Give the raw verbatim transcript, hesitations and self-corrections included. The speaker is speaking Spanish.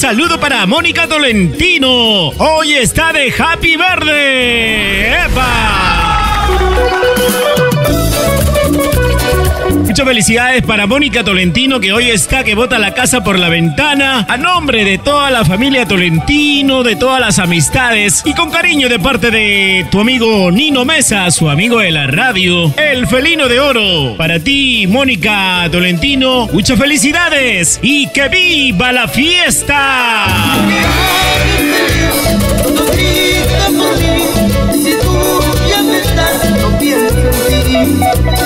saludo para Mónica Tolentino. Hoy está de Happy Verde. ¡Epa! Muchas felicidades para Mónica Tolentino, que hoy está que bota la casa por la ventana. A nombre de toda la familia Tolentino, de todas las amistades y con cariño de parte de tu amigo Nino Mesa, su amigo de la radio, el felino de oro. Para ti, Mónica Tolentino, muchas felicidades y que viva la fiesta. Si tú ya no estás, no pienso en ti.